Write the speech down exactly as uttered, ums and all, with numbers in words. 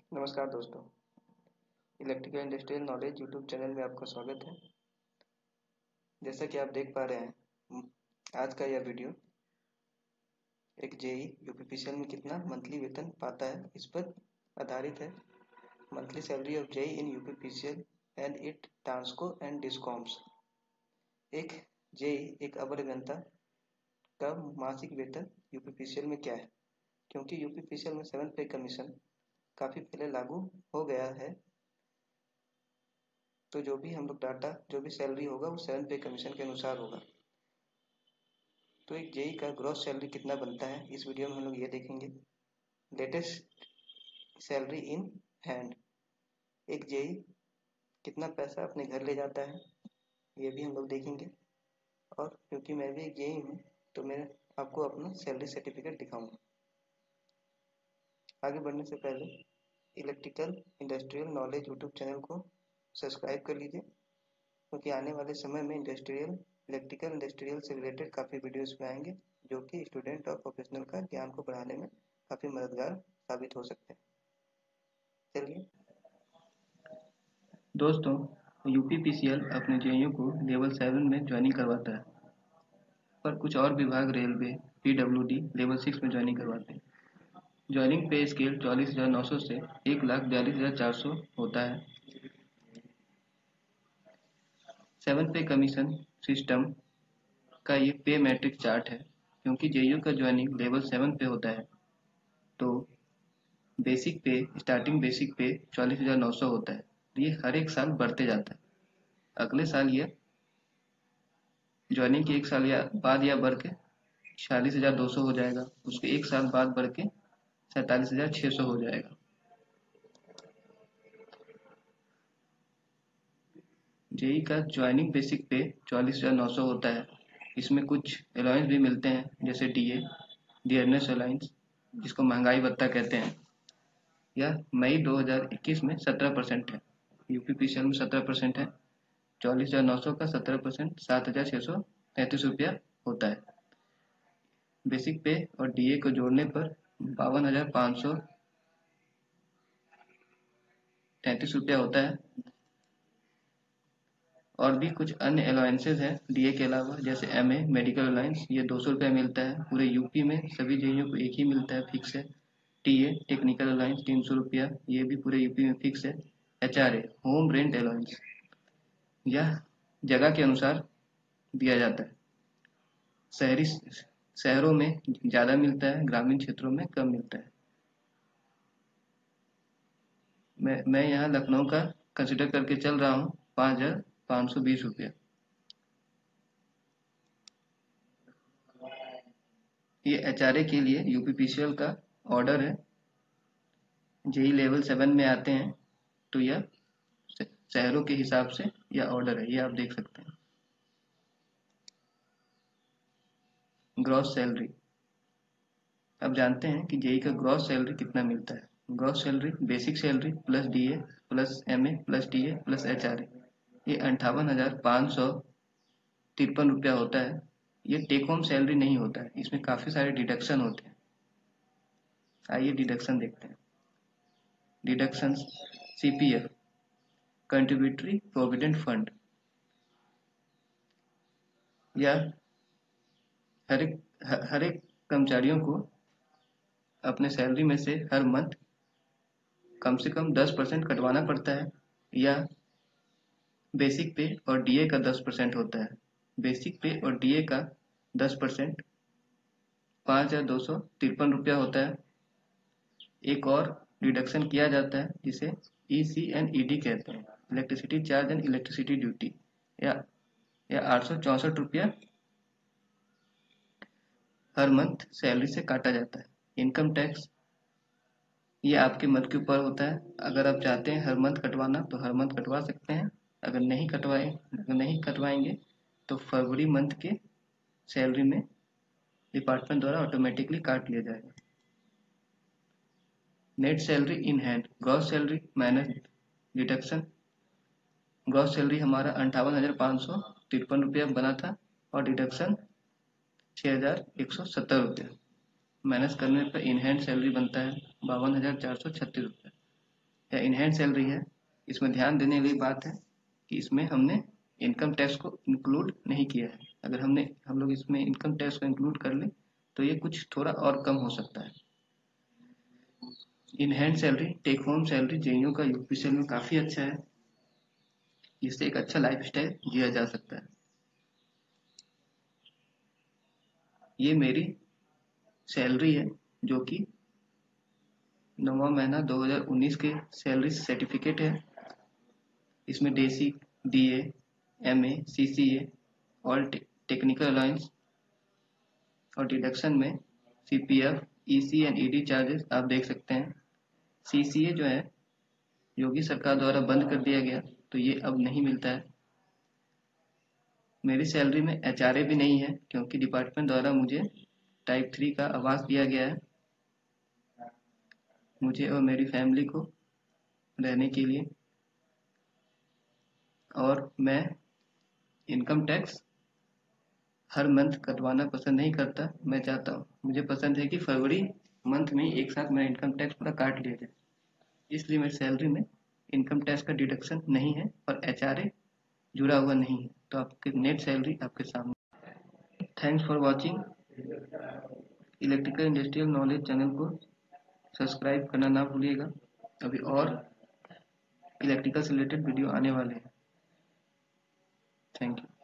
नमस्कार दोस्तों। Electrical industrial knowledge YouTube channel में आपका स्वागत है। जैसा कि आप देख पा रहे हैं, म, आज का यह वीडियो एक जेई यूपीपीसीएल में कितना मंथली वेतन पाता है इस पर आधारित है। Monthly salary of JE in UPPCL and it Transco and discoms. एक जेई एक अवर अभियंता का मासिक वेतन यूपीपीसीएल में क्या है, क्योंकि यूपीपीसीएल में सेवन पे कमीशन काफ़ी पहले लागू हो गया है। तो जो भी हम लोग डाटा जो भी सैलरी होगा वो सेवन पे कमीशन के अनुसार होगा। तो एक जेई का ग्रॉस सैलरी कितना बनता है इस वीडियो में हम लोग ये देखेंगे। लेटेस्ट सैलरी इन हैंड, एक जेई कितना पैसा अपने घर ले जाता है ये भी हम लोग देखेंगे। और क्योंकि मैं भी एक जेई हूँ तो मैं आपको अपना सैलरी सर्टिफिकेट दिखाऊंगा। आगे बढ़ने से पहले electrical industrial knowledge YouTube channel को सब्सक्राइब कर लीजिए, क्योंकि आने वाले समय में इंडस्ट्रियल इलेक्ट्रिकल इंडस्ट्रियल से रिलेटेड काफ़ी वीडियोस में आएंगे जो कि स्टूडेंट और प्रोफेशनल का ज्ञान को बढ़ाने में काफ़ी मददगार साबित हो सकते हैं। चलिए दोस्तों, यूपीपीसीएल अपने जेईओ को लेवल सेवन में ज्वाइनिंग करवाता है, पर कुछ और विभाग रेलवे पीडब्ल्यूडी लेवल सिक्स में ज्वाइनिंग करवाते हैं। ज्वाइनिंग पे स्केल चौलीस हजार नौ सौ से एक लाख बयालीस हजार चार सौ होता है। सेवन पे कमीशन सिस्टम का ये पे मैट्रिक चार्ट है। क्योंकि जेईओ का ज्वाइनिंग लेवल सेवन पे होता है तो बेसिक पे स्टार्टिंग बेसिक पे चौलीस हजार नौ सौ होता है। ये हर एक साल बढ़ते जाता है। अगले साल ये ज्वाइनिंग के एक साल या बाद या बढ़ के छियालीस हजार दो सौ हो जाएगा। उसके एक साल बाद बढ़ के सैंतालीस हजार छः सौ हो जाएगा। जेई का ज्वाइनिंग बेसिक पे चौलीस हजार नौ सौ होता है। इसमें कुछ अलाउंस भी मिलते हैं, जैसे डीए डियरनेस अलाउंस, जिसको महंगाई भत्ता कहते हैं। यह मई दो हज़ार इक्कीस में सत्रह परसेंट है। यूपीपीसीएल में सत्रह परसेंट है। चौलीस हजार नौ सौ का सत्रह परसेंट सात हजार छः सौ तैंतीस रुपया होता है। बेसिक पे और डीए को जोड़ने पर बावन हजार पाँच सौ तैंतीस रुपया होता है। और भी कुछ अन्य अलाउंसेस हैं डीए के अलावा, जैसे एमए मेडिकल अलाउंस, ये दो सौ रुपया मिलता है। पूरे यूपी में सभी जेईओ को एक ही मिलता है, फिक्स है। टीए टेक्निकल अलाउंस तीन सौ रुपया, ये भी पूरे यूपी में फिक्स है। एचआरए होम रेंट अलाउंस, यह जगह के अनुसार दिया जाता है। शहरी शहरों में ज़्यादा मिलता है, ग्रामीण क्षेत्रों में कम मिलता है। मैं मैं यहाँ लखनऊ का कंसिडर करके चल रहा हूँ, पाँच हजार पाँच सौ बीस रुपया। ये एचआरए के लिए यूपीपीसीएल का ऑर्डर है। जेई लेवल सेवन में आते हैं तो यह शहरों के हिसाब से यह ऑर्डर है, ये आप देख सकते हैं। ग्रॉस सैलरी, अब जानते हैं कि जेई का ग्रॉस सैलरी कितना मिलता है। Gross salary basic salary plus DA plus MA plus TA plus HRA, ये अंठावन हजार पाँच सौ तिरपन रुपया होता है। ये टेक होम सैलरी नहीं होता है, इसमें काफ़ी सारे डिडक्शन होते हैं। आइए डिडक्शन देखते हैं। Deduction CPF, contributory provident fund, यह हर एक हर एक कर्मचारियों को अपने सैलरी में से हर मंथ कम से कम दस परसेंट कटवाना पड़ता है। या बेसिक पे और डीए का दस परसेंट होता है। बेसिक पे और डीए का दस परसेंट पाँच हजार दो सौ तिरपन रुपया होता है। एक और डिडक्शन किया जाता है जिसे ई सी एन ई डी कहते हैं, electricity charge and electricity duty, या या आठ सौ चौंसठ रुपया हर मंथ सैलरी से काटा जाता है। इनकम टैक्स, ये आपके मत के ऊपर होता है। अगर आप चाहते हैं हर मंथ कटवाना तो हर मंथ कटवा सकते हैं। अगर नहीं कटवाए अगर नहीं कटवाएंगे तो फरवरी मंथ के सैलरी में डिपार्टमेंट द्वारा ऑटोमेटिकली काट लिया जाएगा। Net salary in hand, gross salary minus deduction. Gross salary हमारा अंठावन हजार पाँच सौ तिरपन रुपया बना था और डिडक्शन छः हजार एक सौ सत्तर रुपया। माइनस करने पर इन हैंड सैलरी बनता है बावन हजार चार सौ छत्तीस रुपया। या इनहैंड सैलरी है, इसमें ध्यान देने वाली बात है कि इसमें हमने इनकम टैक्स को इंक्लूड नहीं किया है। अगर हमने हम लोग इसमें इनकम टैक्स को इंक्लूड कर ले तो ये कुछ थोड़ा और कम हो सकता है। In hand salary, take home salary जेईओ का यूपीसीएल में काफ़ी अच्छा है, जिससे एक अच्छा लाइफ स्टाइल जिया जा सकता है। ये मेरी सैलरी है जो कि नौवां महीना दो हज़ार उन्नीस के सैलरी सर्टिफिकेट है। इसमें बेसिक, डीए, एमए, सीसीए और टेक्निकल अलाउंस और डिडक्शन में CPF, EC and ED charges आप देख सकते हैं। सीसीए जो है योगी सरकार द्वारा बंद कर दिया गया, तो ये अब नहीं मिलता है। मेरी सैलरी में एचआरए भी नहीं है, क्योंकि डिपार्टमेंट द्वारा मुझे टाइप थ्री का आवास दिया गया है, मुझे और मेरी फैमिली को रहने के लिए। और मैं इनकम टैक्स हर मंथ कटवाना पसंद नहीं करता। मैं चाहता हूँ, मुझे पसंद है कि फरवरी मंथ में एक साथ मेरा इनकम टैक्स पूरा काट लिया जाए। इसलिए मेरी सैलरी में इनकम टैक्स का डिडक्शन नहीं है और एचआरए जुड़ा हुआ नहीं है। तो आपकी नेट सैलरी आपके सामने। Thanks for watching. Electrical industrial knowledge channel को सब्सक्राइब करना ना भूलिएगा। अभी और इलेक्ट्रिकल से रिलेटेड वीडियो आने वाले हैं। Thank you.